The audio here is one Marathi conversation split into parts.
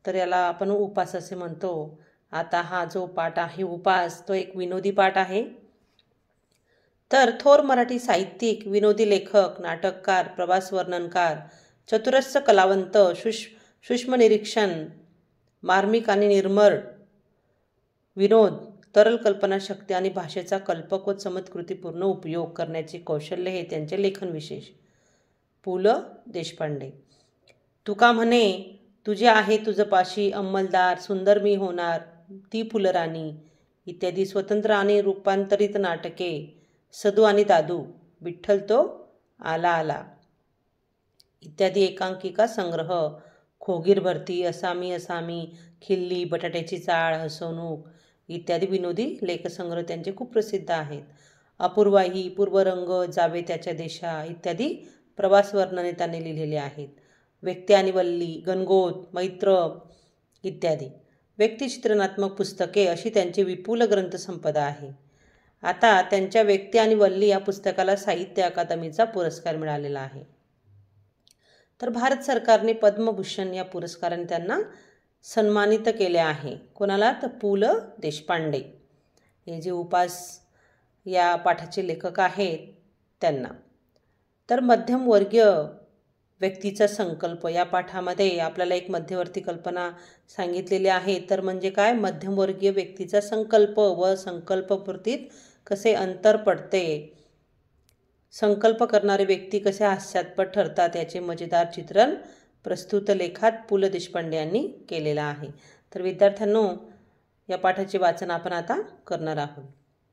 तर याला आपण उपास असे म्हणतो. आता हा जो पाठ आहे उपास, तो एक विनोदी पाठ आहे. तर थोर मराठी साहित्यिक, विनोदी लेखक, नाटककार, प्रवास वर्णनकार, चतुरस्र कलावंत, सूक्ष्म निरीक्षण, मार्मिक आणि निर्मळ विनोद, तरल कल्पनाशक्ती आणि भाषेचा कल्पक व चमत्कृतीपूर्ण उपयोग करण्याचे कौशल्य हे त्यांचे लेखन विशेष. पु ल देशपांडे. तुका म्हणे तुझे आहे तुझपाशी अंमलदार, सुंदर मी होणार ती फुलराणी इत्यादी स्वतंत्र आणि रूपांतरित नाटके, सदू आणि दादू, विठ्ठल तो आला आला इत्यादी एकांकिका संग्रह, खोगीर भरती, असामी असामी, खिल्ली, बटाट्याची चाळ, हसवणूक इत्यादी विनोदी लेखसंग्रह त्यांचे खूप प्रसिद्ध आहेत. अपूर्वाही, पूर्वरंग, जावे त्याच्या देशा इत्यादी प्रवास वर्णने त्यांनी लिहिलेले आहेत. व्यक्ती आणि वल्ली, गणगोत, मैत्र इत्यादी व्यक्तिचित्रणात्मक पुस्तके अशी त्यांची विपुल ग्रंथसंपदा आहे. आता त्यांच्या व्यक्ती आणि वल्ली या पुस्तकाला साहित्य अकादमीचा पुरस्कार मिळालेला आहे. तर भारत सरकारने पद्मभूषण या पुरस्काराने त्यांना सन्मानित केले आहे. कोणाला? तर पु ल देशपांडे हे जे उपास या पाठाचे लेखक आहेत त्यांना. तर मध्यमवर्गीय व्यक्तीचा संकल्प या पाठामध्ये आपल्याला एक मध्यवर्ती कल्पना सांगितलेली आहे. तर म्हणजे काय? मध्यमवर्गीय व्यक्तीचा संकल्प व संकल्पपूर्तीत कसे अंतर पडते, संकल्प करणारे व्यक्ती कसे हास्यास्पद ठरतात याचे मजेदार चित्रण प्रस्तुत लेखात पु ल देशपांडे यांनी केलेलं आहे. तर विद्यार्थ्यांनो, या पाठाचे वाचन आपण आता करणार आहोत.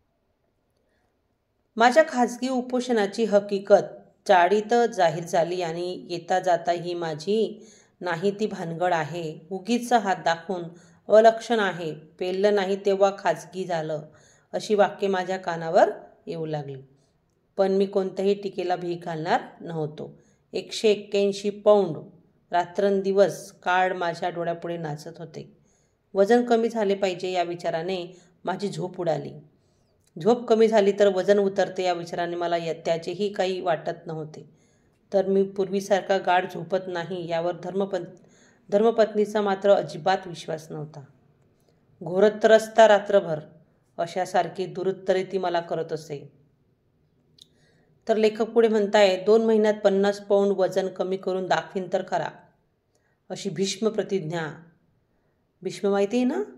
माझ्या खाजगी उपोषणाची हकीकत चाळीत जाहीर झाली आणि येता जाता ही माझी नाही ती भानगड आहे. उगीच हात दाखवून अलक्षण आहे. पेललं नाही तेव्हा खाजगी झालं अशी वाक्ये माझ्या कानावर येऊ लागली. पण मी कोणत्याही टीकेला भीक घालणार नव्हतो. 181 पौंड रात्रंदिवस काळ माझ्या डोळ्यापुढे नाचत होते. वजन कमी झाले पाहिजे या विचाराने माझी झोप उडाली. झोप कमी झाली तर वजन उतरते या विचाराने मला त्याचेही काही वाटत नव्हते. तर मी पूर्वीसारखा गाढ झोपत नाही यावर धर्मपत्नीचा मात्र अजिबात विश्वास नव्हता. घोरत्रस्ता रात्रभर अशासारखी दुरुत्तरे ती मला करत असे. तर लेखक पुढे म्हणतायत, 2 महिन्यात 50 पौंड वजन कमी करून दाखवीन तर खरा अशी भीष्म प्रतिज्ञा. भीष्म माहिती आहे ना?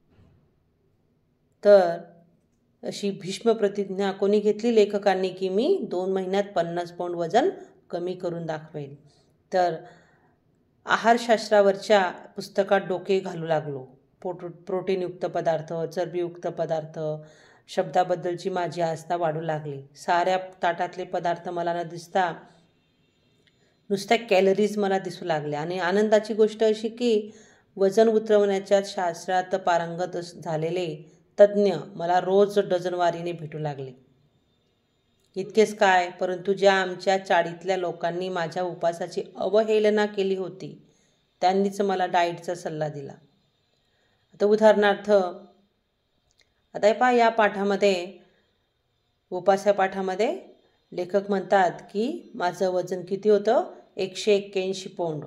तर अशी भीष्म प्रतिज्ञा कोणी घेतली? लेखकांनी, की मी 2 महिन्यात 50 पौंड वजन कमी करून दाखवेल. तर आहारशास्त्रावरच्या पुस्तकात डोके घालू लागलो. प्रोटीनयुक्त पदार्थ, चरबीयुक्त पदार्थ, शब्दाबद्दलची माझी आस्था वाढू लागली. साऱ्या ताटातले पदार्थ मला न दिसता नुसत्या कॅलरीज मला दिसू लागल्या. आणि आनंदाची गोष्ट अशी की वजन उतरवण्याच्या शास्त्रात पारंगत झालेले तज्ज्ञ मला रोज डझनवारीने भेटू लागले. इतकेच काय, परंतु ज्या आमच्या चाळीतल्या लोकांनी माझ्या उपासाची अवहेलना केली होती त्यांनीच मला डाएटचा सल्ला दिला. आता उदाहरणार्थ, आता पहा या पाठामध्ये, उपास या पाठामध्ये लेखक म्हणतात की माझं वजन किती होतं? 181 पौंड.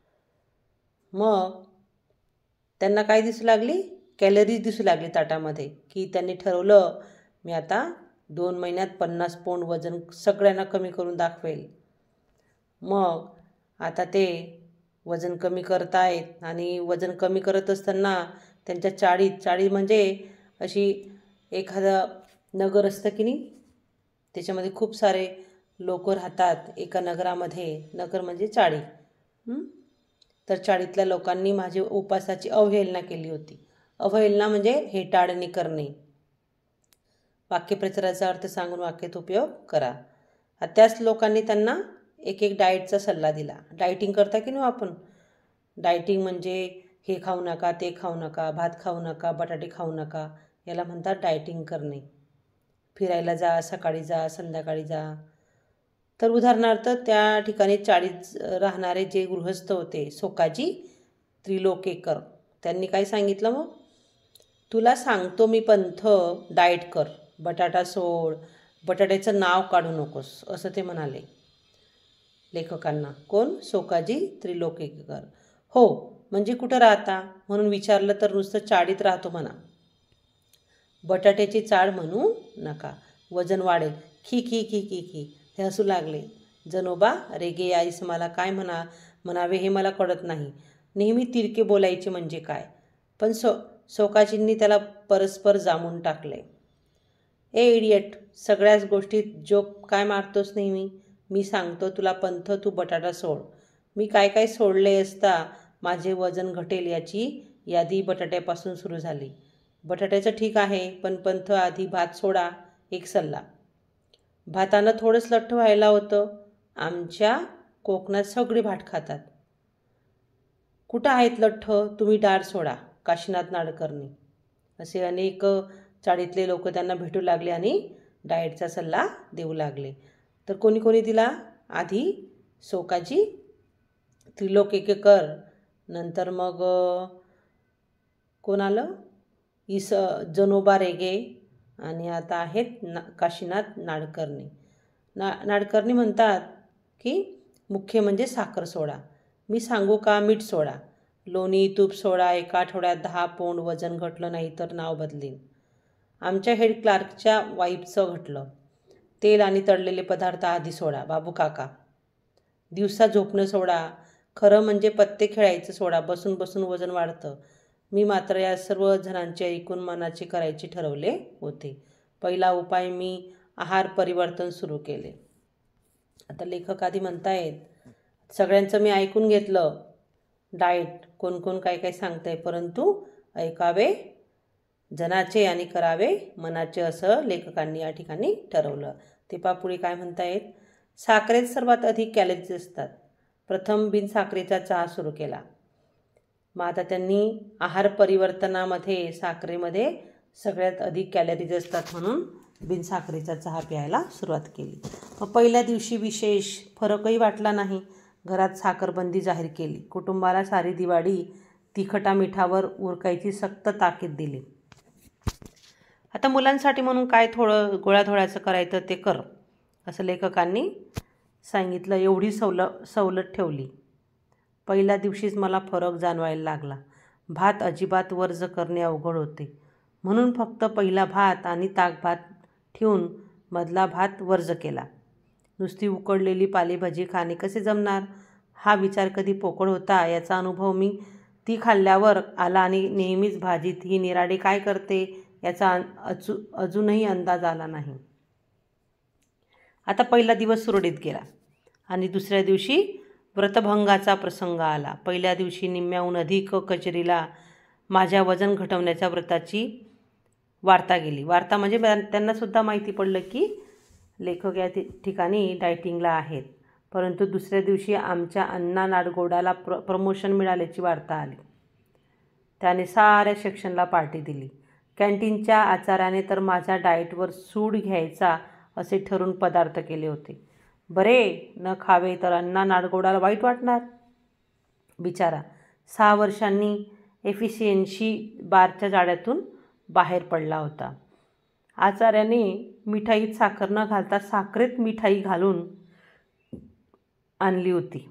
मग त्यांना काय दिसू लागली? कॅलरीज दिसू लागली ताटामध्ये. की त्यांनी ठरवलं मी आता 2 महिन्यात 50 पौंड वजन सगळ्यांना कमी करून दाखवेल. मग आता ते वजन कमी करतायत आणि वजन कमी करत असताना त्यांच्या चाळी म्हणजे अशी एखादं नगर असतं की नाही, त्याच्यामध्ये खूप सारे लोक राहतात एका नगरामध्ये. नगर म्हणजे चाळी. तर चाळीतल्या लोकांनी माझी उपासाची अवहेलना केली होती. अवहेलना म्हणजे हेटाळणी करणे. वाक्यप्रचाराचा अर्थ सांगून वाक्यात उपयोग करा. त्याच लोकांनी त्यांना एक डाएटचा सल्ला दिला. डाएटिंग करता की नाही आपण? डाएटिंग म्हणजे हे खाऊ नका, ते खाऊ नका, भात खाऊ नका, बटाटे खाऊ नका, याला म्हणतात डाएटिंग करणे. फिरायला जा, सकाळी जा, संध्याकाळी जा. तर उदाहरणार्थ त्या ठिकाणी चाळीत राहणारे जे गृहस्थ होते, सोकाजी त्रिलोकेकर, त्यांनी काय सांगितलं? मग तुला सांगतो मी पंथ, डाएट कर, बटाटा सोड, बटाट्याचं नाव काढू नकोस, असं ते म्हणाले लेखकांना. कोण? सोकाजी त्रिलोकेकर. हो, म्हणजे कुठं राहता म्हणून विचारलं तर नुसतं चाळीत राहतो म्हणा. बटाट्याची चाळ म्हणू नका, वजन वाढेल. खी खी खी खी खी हे हसू लागले. जनोबा रेगे आईस मला काय म्हणावे हे मला कळत नाही. नेहमी तिरके बोलायचे म्हणजे काय. पण शोकाजींनी त्याला परस्पर जामून टाकले. ए इडियट, सगळ्याच गोष्टीत जोक काय मारतोस नेहमी. मी सांगतो तुला पंथ, तू बटाटा सोड. मी काय काय सोडले असता माझे वजन घटेल याची यादी बटाट्यापासून सुरू झाली. बटाट्याचं ठीक आहे, पण पंथ आधी भात सोडा. एक सल्ला. भातानं थोडंच लठ्ठ व्हायला होतं. आमच्या कोकणात सगळे भात खातात. कुठं आहेत लठ्ठ, तुम्ही डाळ सोडा. काशीनाथ नाडकर्णी. असे अनेक चाळीतले लोक त्यांना भेटू लागले आणि डाएटचा सल्ला देऊ लागले. तर कोणी कोणी दिला? आधी शोकाजी, त्रिलोकेकर, नंतर मग कोण आलं? जनोबा रेगे, आणि आता आहेत काशीनाथ नाडकर्णी. नाडकर्णी म्हणतात की मुख्य म्हणजे साखर सोडा. मी सांगू का? मीठ सोडा, लोणी तूप सोडा. एका आठवड्यात 10 पौंड वजन घटलं नाही तर नाव बदलीन. आमच्या हेड क्लार्कच्या वाईफचं घटलं. तेल आणि तळलेले पदार्थ आधी सोडा. बाबू काका, दिवसा झोपणं सोडा. खरं म्हणजे पत्ते खेळायचं सोडा. बसून बसून वजन वाढतं. मी मात्र या सर्व जणांचे ऐकून मनाचे करायचे ठरवले होते. पहिला उपाय, मी आहार परिवर्तन सुरू केले. आता लेखक आधी म्हणतायत, सगळ्यांचं मी ऐकून घेतलं. डाएट कोण कोण काय काय सांगतंय, परंतु ऐकावे जनाचे आणि करावे मनाचे, असं लेखकांनी या ठिकाणी ठरवलं. ते पुढे काय म्हणतायत? साखरेत सर्वात अधिक कॅलरीज असतात. प्रथम बिनसाखरेचा चहा सुरू केला. मग आता त्यांनी आहार परिवर्तनामध्ये साखरेमध्ये सगळ्यात अधिक कॅलरीज असतात म्हणून बिनसाखरेचा चहा प्यायला सुरुवात केली. मग पहिल्या दिवशी विशेष फरकही वाटला नाही. घरात साखरबंदी जाहीर केली. कुटुंबाला सारी दिवाळी तिखटा मिठावर उरकायची सक्त ताकीद दिली. आता मुलांसाठी म्हणून काय थोडं गोळाधोळ्याचं करायचं ते कर, असं लेखकांनी सांगितलं. एवढी सवलत ठेवली. पहिल्या दिवशीच मला फरक जाणवायला लागला. भात अजिबात वर्ज करणे अवघड होते, म्हणून फक्त पहिला भात आणि ताकभात ठेवून मधला भात वर्ज केला. नुसती उकडलेली पालेभाजी खाणे कसे जमणार हा विचार कधी पोकळ होता याचा अनुभव मी ती खाल्ल्यावर आला, आणि नेहमीच भाजीत ही निराडे काय करते याचा अजूनही अंदाज आला नाही. आता पहिला दिवस सुरळीत गेला आणि दुसऱ्या दिवशी व्रतभंगाचा प्रसंग आला. पहिल्या दिवशी निम्म्याहून अधिक कचेरीला माझ्या वजन घटवण्याच्या व्रताची वार्ता गेली. वार्ता म्हणजे त्यांनासुद्धा माहिती पडलं की लेखक या ठिकाणी डायटिंगला आहेत. परंतु दुसऱ्या दिवशी आमच्या अण्णा नाडगौडाला प्रमोशन मिळाल्याची वार्ता आली. त्याने साऱ्या सेक्शनला पार्टी दिली. कॅन्टीनच्या आचार्याने तर माझ्या डाएटवर सूड घ्यायचा असे ठरून पदार्थ केले होते. बरे न खावे तर अण्णा नाडगौडाला वाईट वाटणार. बिचारा 6 वर्षांनी एफिशियन्सी बारच्या जाळ्यातून बाहेर पडला होता. आचार्याने मिठाईत साखर न घालता साखरेत मिठाई घालून आणली होती.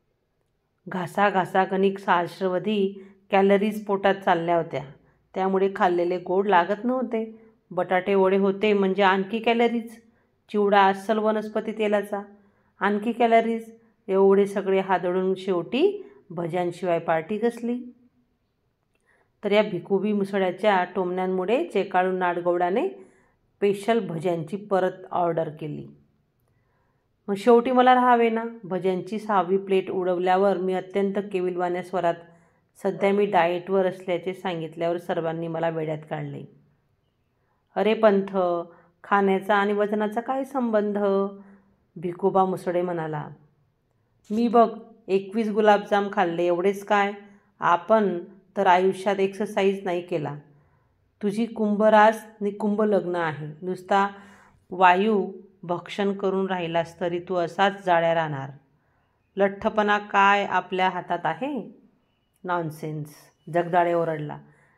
घासा गणिक सहस्रावधी कॅलरीज पोटात चालल्या होत्या. त्यामुळे खाल्लेले गोड लागत नव्हते. बटाटे वडे होते म्हणजे आणखी कॅलरीज. चिवडा अस्सल वनस्पती तेलाचा, आणखी कॅलरीज. एवढे सगळे हादळून शेवटी भज्यांशिवाय पार्टी कसली. तर या भिकुबी मुसळ्याच्या टोमण्यांमुळे चेकाळून नाडगौडाने स्पेशल भज्यांची परत ऑर्डर केली. मग शेवटी मला राहावे ना. भज्यांची 6वी प्लेट उडवल्यावर मी अत्यंत केविलवाण्या स्वरात सध्या मी डाएटवर असल्याचे सांगितल्यावर सर्वांनी मला वेड्यात काढले. अरे पंथ, खाण्याचा आणि वजनाचा काय संबंध? भिकोबा मुसळे म्हणाला. मी बघ 21 गुलाबजाम खाल्ले, एवढेच काय. आपण तर आयुष्यात एक्सरसाइज नाही केला. तुझी कुंभरास नि कुंभलग्न आहे. नुसता वायू भक्षण करून राहिलास तरी तू असाच जाड्या राहणार. लठ्ठपणा काय आपल्या हातात आहे? नॉनसेन्स, जगदाळे ओरडला.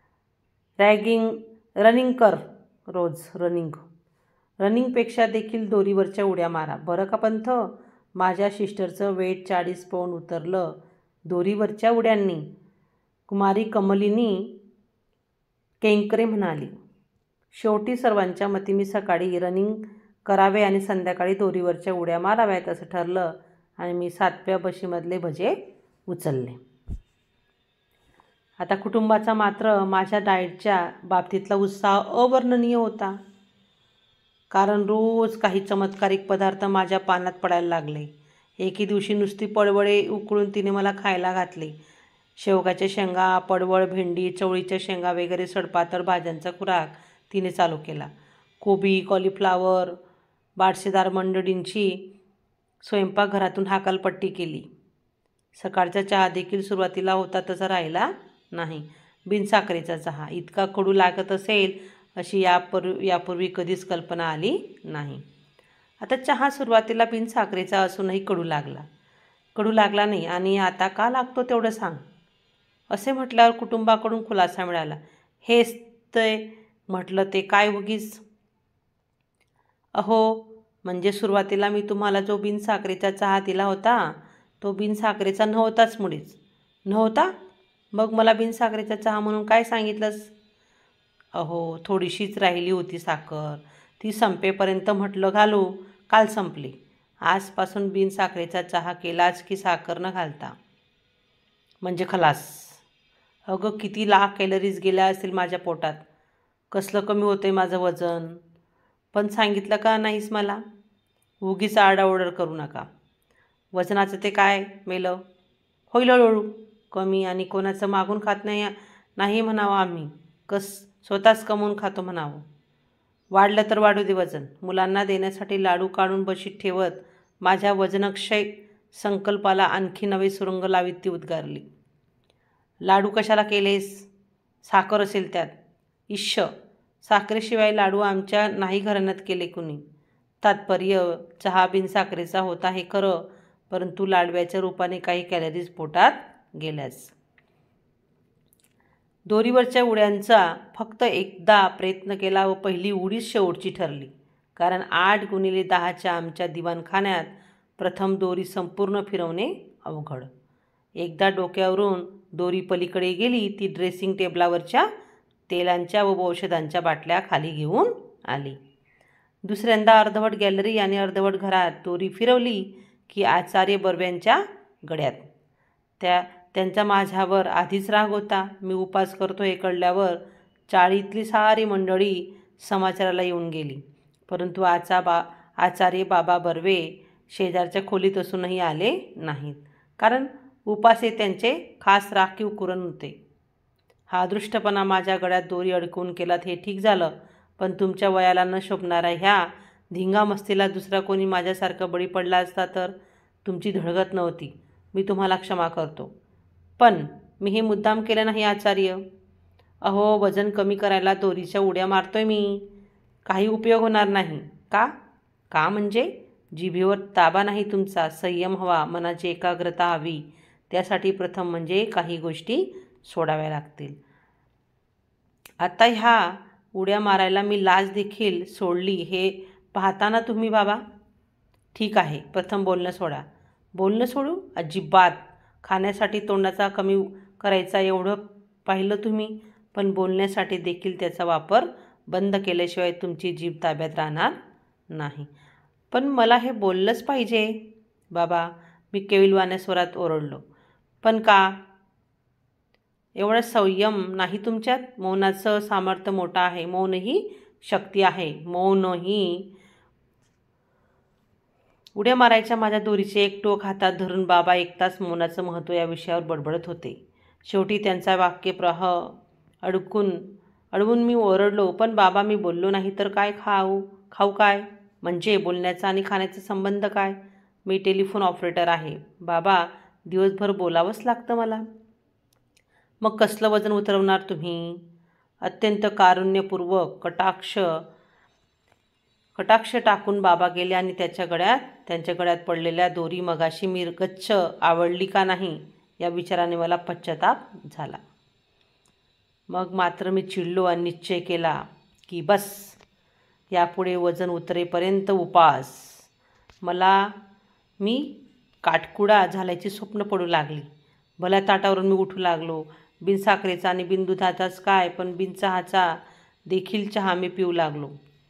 रनिंग कर रोज. रनिंगपेक्षा देखील दोरीवरच्या उड्या मारा. बरं का पंथ, माझ्या सिस्टरचं वेट 40 पौंड उतरलं दोरीवरच्या उड्यांनी. कुमारी कमलिनी केंकरे म्हणाली. शेवटी सर्वांच्या मती मी सकाळी रनिंग करावे आणि संध्याकाळी दोरीवरच्या उड्या माराव्यात असं ठरलं आणि मी 7व्या बशीमधले भजे उचलले. आता कुटुंबाचा मात्र माझ्या डाएटच्या बाबतीतला उत्साह अवर्णनीय होता. कारण रोज काही चमत्कारिक पदार्थ माझ्या पानात पडायला लागले. एके दिवशी नुसती पडवळे उकळून तिने मला खायला घातली. शेवगाच्या शेंगा, पडवळ, भेंडी, चवळीच्या शेंगा वगैरे सडपातळ भाज्यांचा खुराक तिने चालू केला. कोबी, कॉलीफ्लावर, बाडशेदार मंडळींची स्वयंपाकघरातून हाकालपट्टी केली. सकाळचा चहा देखील सुरुवातीला होता तसा राहिला नाही. बिनसाखरेचा चहा इतका कडू लागत असेल अशी यापूर्वी कधीच कल्पना आली नाही. आता चहा सुरुवातीला बिनसाखरेचा असूनही कडू लागला नाही. आणि आता का लागतो तेवढं सांग, असे म्हटल्यावर कुटुंबाकडून खुलासा मिळाला. हेच ते म्हटलं ते काय उगीच. अहो, म्हणजे सुरुवातीला मी तुम्हाला जो बिनसाखरेचा चहा दिला होता तो बिनसाखरेचा नव्हताच, मुळीच नव्हता. मग मला बिनसाखरेचा चहा म्हणून काय सांगितलंस? अहो, थोडीशीच राहिली होती साखर, ती संपेपर्यंत म्हटलं घालू, काल संपली. आजपासून बिनसाखरेचा चहा केलाच की साखर न घालता म्हणजे खलास. अगं, किती लाख कॅलरीज गेल्या असतील माझ्या पोटात. कसलं कमी होतंय माझं वजन. पण सांगितलं का नाहीस मला? उगीच आरडाओरड करू नका. वजनाचं ते काय मेलं, होईल हळूहळू कमी. आणि कोणाचं मागून खात नाही म्हणावं आम्ही, स्वतःच कमवून खातो म्हणावं. वाढलं तर वाढू दे वजन. मुलांना देण्यासाठी लाडू काढून बशीत ठेवत माझ्या वजनक्षय संकल्पाला आणखी नवे सुरुंग लावीत ती उद्गारली. लाडू कशाला केलेस? साखर असेल त्यात. इश्श, साखरेशिवाय लाडू आमच्या नाही घराण्यात केले कुणी. तात्पर्य, चहा बिनसाखरेचा होता हे खरं, परंतु लाडव्याच्या रूपाने काही कॅलरीज पोटात गेल्याच. दोरीवरच्या उड्यांचा फक्त एकदा प्रयत्न केला व पहिली उडीच शेवटची ठरली. कारण 8x10च्या आमच्या दिवाणखान्यात प्रथम दोरी संपूर्ण फिरवणे अवघड. एकदा डोक्यावरून दोरी पलीकडे गेली ती ड्रेसिंग टेबलावरच्या तेलांच्या व औषधांच्या बाटल्या खाली घेऊन आली. दुसऱ्यांदा अर्धवट गॅलरी आणि अर्धवट घरात दोरी फिरवली की आचार्य बर्व्यांच्या गड्यात. त्यांचा माझ्यावर आधीच राग होता. मी उपास करतो हे कळल्यावर चाळीतली सारी मंडळी समाचाराला येऊन गेली. परंतु आचार्य बाबा बर्वे शेजारच्या खोलीत असूनही आले नाहीत. कारण उपास हे त्यांचे खास राखीव कुरण होते. हा अदृष्टपणा माझ्या गळ्यात दोरी अडकवून केलात हे ठीक झालं, पण तुमच्या वयाला न शोभणाऱ्या ह्या धिंगामस्तीला दुसरा कोणी माझ्यासारखा बळी पडला असता तर. तुमची धडगत नव्हती, मी तुम्हाला क्षमा करतो. पण मी हे मुद्दाम केलं नाही आचार्य. अहो, वजन कमी करायला दोरीच्या उड्या मारतोय मी. काही उपयोग होणार नाही. का म्हणजे जिभेवर ताबा नाही तुमचा, संयम हवा, मनाची एकाग्रता हवी. त्यासाठी प्रथम म्हणजे काही गोष्टी सोडाव्या लागतील. आता ह्या उड्या मारायला मी लाज देखील सोडली हे पाहताना तुम्ही बाबा. ठीक आहे, प्रथम बोलणं सोडा. बोलणं सोडू? अजिबात. खाण्यासाठी तोंडाचा कमी करायचा एवढं पाहिलं तुम्ही, पण बोलण्यासाठी देखील त्याचा वापर बंद केल्याशिवाय तुमची जीभ ताब्यात राहणार नाही. पण मला हे बोललंच पाहिजे बाबा, मी केविलवाण्या स्वरात ओरडलो. पण का? एवढा संयम नाही तुमच्यात? मौनाचं सामर्थ्य मोठं आहे. मौनही शक्ती आहे. मौनही. उड्या मारायच्या माझ्या दोरीचे एक टोक हातात धरून बाबा 1 तास मौनाचं महत्त्व या विषयावर बडबडत होते. शेवटी त्यांचा वाक्यप्रवाह अडवून मी ओरडलो, पण बाबा, मी बोललो नाही तर काय खाऊ काय? म्हणजे बोलण्याचा आणि खाण्याचा संबंध काय? मी टेलिफोन ऑपरेटर आहे बाबा, दिवसभर बोलावंच लागतं मला. मग कसलं वजन उतरवणार तुम्ही? अत्यंत कारुण्यपूर्वक कटाक्ष टाकून बाबा गेले आणि त्यांच्या गळ्यात पडलेल्या दोरी मगाशी मी गच्छ आवडली का नाही या विचाराने मला पश्चाताप झाला. मग मात्र मी चिडलो आणि निश्चय केला की बस, यापुढे वजन उतरेपर्यंत उपास. मी काटकुडा झाल्याची स्वप्न पडू लागली. भल्या ताटावरून मी उठू लागलो बिन साखरेचा आणि बिन दुधाचाच काय, पण बिन चहाचा देखील चहा मी पिऊ लागलो.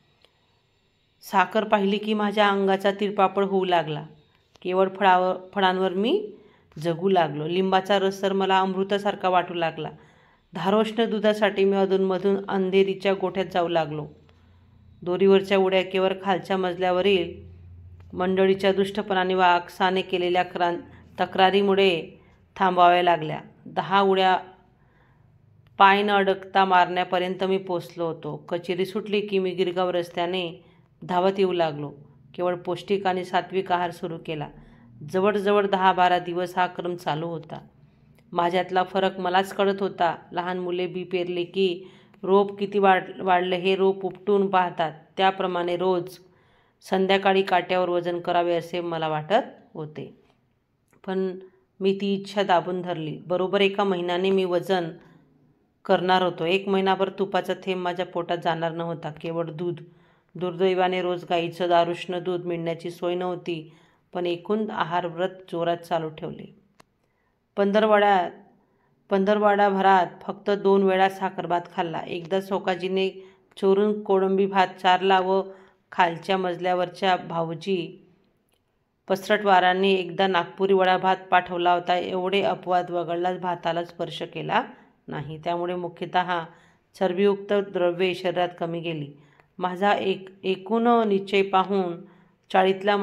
साखर पाहिली की माझ्या अंगाचा तिळपापड होऊ लागला. केवळ फळांवर मी जगू लागलो. लिंबाचा रस तर मला अमृतासारखा वाटू लागला. धारोष्ण दुधासाठी मी अधूनमधून अंधेरीच्या गोठ्यात जाऊ लागलो. दोरीवरच्या उड्या केवळ खालच्या मजल्यावरील मंडळीच्या दुष्टपणाने वा आकसाने केलेल्या तक्रारीमुळे थांबाव्या लागल्या. 10 उड्या पाय न अडकता मारण्यापर्यंत मी पोचलो होतो. कचेरी सुटली की मी गिरगाव रस्त्याने धावत येऊ लागलो. केवळ पौष्टिक आणि सात्विक आहार सुरू केला. जवळजवळ 10-12 दिवस हा क्रम चालू होता. माझ्यातला फरक मलाच कळत होता. लहान मुले बी पेरले की रोप किती वाढले हे रोप उपटून पाहतात, त्याप्रमाणे रोज संध्याकाळी काट्यावर वजन करावे असे मला वाटत होते. पण मी ती इच्छा दाबून धरली. बरोबर 1 महिन्याने मी वजन करणार होतो. 1 महिनाभर तुपाचा थेंब माझ्या पोटात जाणार नव्हता. केवळ दूध. दुर्दैवाने रोज गाईचं दारुष्ण दूध मिळण्याची सोय नव्हती, पण एकूण आहार व्रत जोरात चालू ठेवले. पंधरवड्याभरात फक्त 2 वेळा साखरभात खाल्ला. एकदा सोकाजीने चोरून कोळंबी भात चारला व खालच्या मजल्यावरच्या भाऊजी पसरटवारांनी एकदा नागपुरी वडा भात पाठवला होता. एवढे अपवाद वगळला भाताला स्पर्श केला नाही. त्यामुळे मुख्यतः चरबीयुक्त द्रव्ये शरीरात कमी गेली. माझा एकूण निश्चय पाहून चाळीतल्या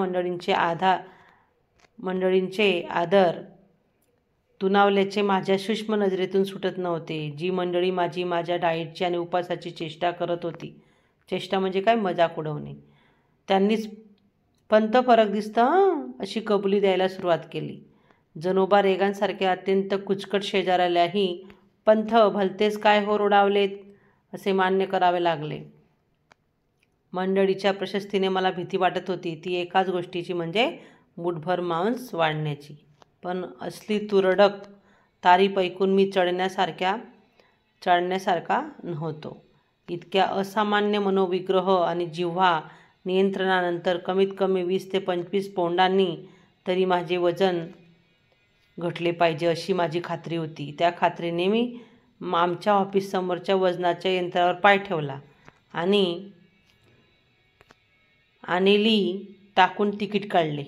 मंडळींचे आदर दुणावल्याचे माझ्या सूक्ष्म नजरेतून सुटत नव्हते. जी मंडळी माझ्या डाएटची आणि उपासाची चेष्टा करत होती, चेष्टा म्हणजे काय, मजाक उडवणे, त्यांनीच पंत फरक दिसतं अशी कबुली द्यायला सुरुवात केली. जनोबा रेगांसारख्या अत्यंत कुचकट शेजाऱ्यालाही पंथ भलतेच काय हो रोडावलेत असे मान्य करावे लागले. मंडळीच्या प्रशस्तीने मला भीती वाटत होती. ती एकाच गोष्टीची, म्हणजे मुठभर मांस वाढण्याची. पण असली तुरळक तारीफ ऐकून मी चढण्यासारखा नव्हतो. इतक्या असामान्य मनोविग्रह आणि जिव्हा नियंत्रणानंतर कमीत कमी 20 ते 25 पौंडांनी तरी माझे वजन घटले पाहिजे अशी माझी खात्री होती. त्या खात्रीने मी आमच्या ऑफिससमोरच्या वजनाच्या यंत्रावर पाय ठेवला आणि आनेली टाकून तिकीट काढले.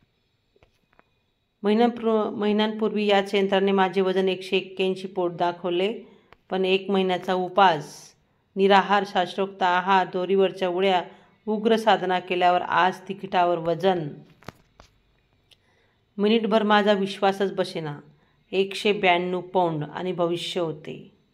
महिन्यांपूर्वी याच यंत्राने माझे वजन 181 पौंड दाखवले. पण 1 महिन्याचा उपास, निराहार, शास्त्रोक्त आहार, दोरीवरच्या उड्या, उग्र साधना केल्यावर आज तिकिटावर वजन. मिनिटभर माझा विश्वासच बसेना. 192 पौंड आणि भविष्य होते.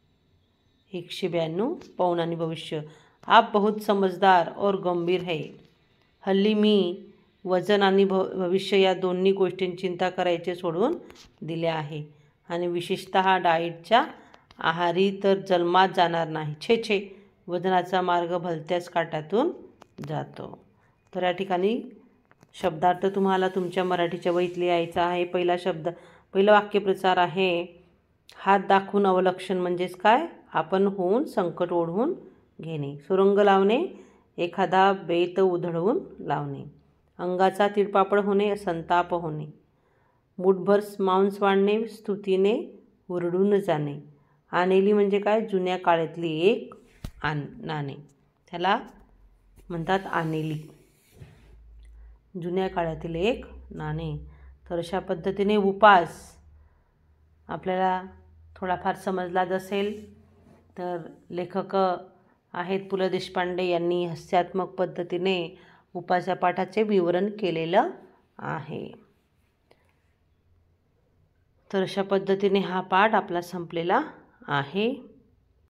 192 पौंड आणि भविष्य. आप बहुत समझदार और गंभीर है. हल्ली मी वजन आणि भविष्य या दोन्ही गोष्टींची चिंता करायचे सोडून दिले आहे आणि विशेषतः डाएटच्या आहारी तर जन्मात जाणार नाही. छे, वजनाचा मार्ग भलत्याच काटातून जातो. तर या ठिकाणी शब्दार्थ तुम्हाला तुमच्या मराठीच्या वहीत लिहायचा आहे. पहिला वाक्यप्रचार आहे, हात दाखवून अवलक्षण म्हणजेच काय, आपण होऊन संकट ओढवून घेणे. सुरंग लावणे, एखादा बेत उधळवून लावणे. अंगाचा तिळपापड होणे, संताप होणे. मुठभर मांस वाढणे, स्तुतीने हुरडून जाणे. आनेली म्हणजे काय, जुन्या काळातली एक नाणे, त्याला म्हणतात आनेली, जुन्या काळातील एक नाणे. तर अशा पद्धतीने उपास आपल्याला थोडाफार समजलाच असेल. तर लेखक आहेत पु ल देशपांडे यांनी हास्यात्मक पद्धतीने उपास या पाठाचे विवरण केलेलं आहे. तर अशा पद्धतीने हा पाठ आपला संपलेला आहे.